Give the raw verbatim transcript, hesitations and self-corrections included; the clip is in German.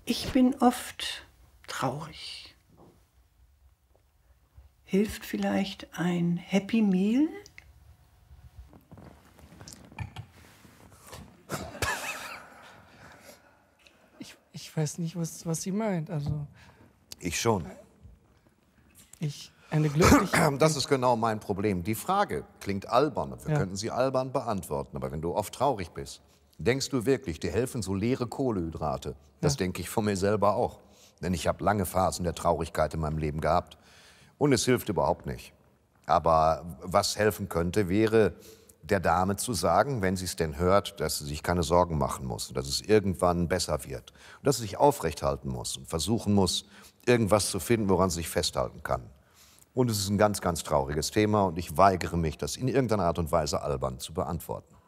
Ich bin oft traurig. Hilft vielleicht ein Happy Meal? Ich, ich weiß nicht, was, was sie meint. Also, Ich schon. ich, eine glückliche... Das ist genau mein Problem. Die Frage klingt albern und wir Ja. könnten sie albern beantworten. Aber wenn du oft traurig bist, denkst du wirklich, dir helfen so leere Kohlenhydrate? Das Ja. denke ich von mir selber auch. Denn ich habe lange Phasen der Traurigkeit in meinem Leben gehabt. Und es hilft überhaupt nicht. Aber was helfen könnte, wäre der Dame zu sagen, wenn sie es denn hört, dass sie sich keine Sorgen machen muss, dass es irgendwann besser wird. Und dass sie sich aufrechthalten muss und versuchen muss, irgendwas zu finden, woran sie sich festhalten kann. Und es ist ein ganz, ganz trauriges Thema und ich weigere mich, das in irgendeiner Art und Weise albern zu beantworten.